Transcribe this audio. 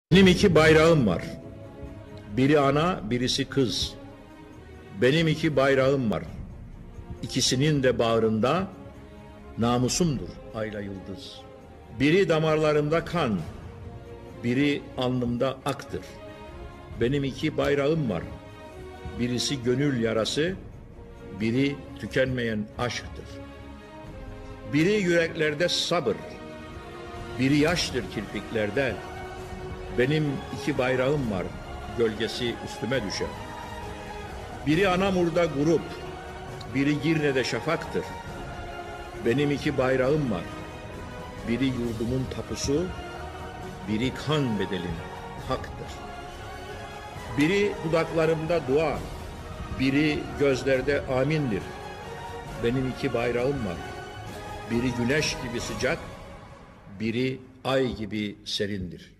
Benim iki bayrağım var. Biri ana, birisi kız. Benim iki bayrağım var. İkisinin de bağrında namusumdur ayla yıldız. Biri damarlarımda kan, biri alnımda aktır. Benim iki bayrağım var. Birisi gönül yarası, biri tükenmeyen aşktır. Biri yüreklerde sabır, biri yaştır kirpiklerde. Benim iki bayrağım var, gölgesi üstüme düşer. Biri Anamur'da grup, biri Girne'de şafaktır. Benim iki bayrağım var. Biri yurdumun tapusu, biri kan bedelin haktır. Biri dudaklarımda dua, biri gözlerde amindir. Benim iki bayrağım var. Biri güneş gibi sıcak, biri ay gibi serindir.